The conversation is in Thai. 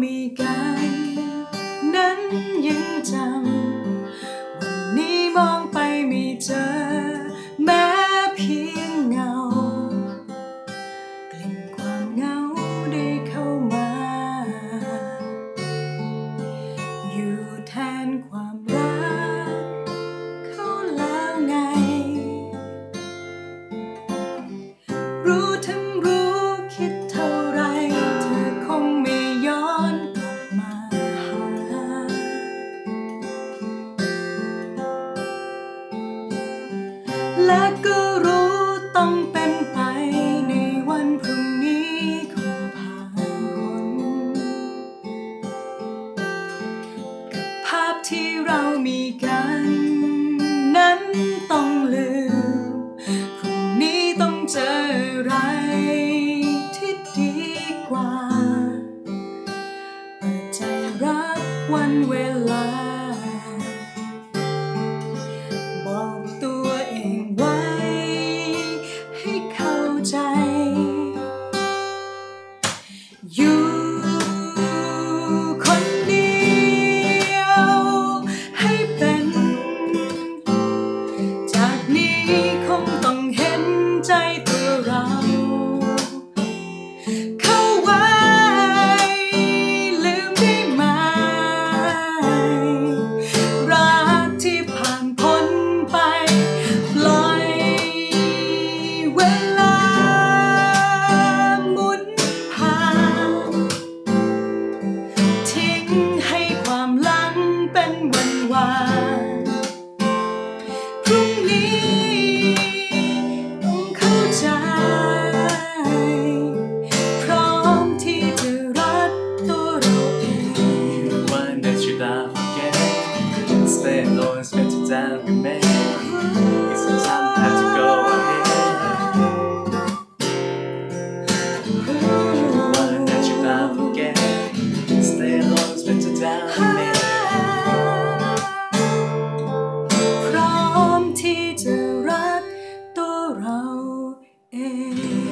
มีกันนั้นยังจำวันนี้มองไปไม่เจอแม้เพียงเงากลิ่นความเหงาได้เข้ามาอยู่แทนความรักเขาแล้วไงรู้ทั้งรู้คิดเท่าไรเธอคงไม่ย้อนกลับมาหาและก็รู้ต้องเป็นไปในวันพรุ่งนี้คงผ่านพ้นกับภาพที่เรามีกันนั้นต้องลืมพรุ่งนี้ต้องเจออะไรที่ดีกว่าเปิดใจรับวันเวลาบอกตัวเองไว้ให้เข้าใจอยู่คนเดียวให้เป็นจากนี้คงต้องเห็นใจตัวเราเข้าไว้ลืมได้ไหมรักที่ผ่านพ้นไปปล่อยเวลาหมุนผ่านทิ้งให้ความหลังเป็นวันวานพรุ่งนี้ต้องเข้าใจพร้อมที่จะรักตัวเราเอง One that you not forget. Stay alone, spend your time with me. It's the time to go ahead. One that you not forget. Stay alone, spend your time with me. พร้อมที่จะรักตัวเราเอง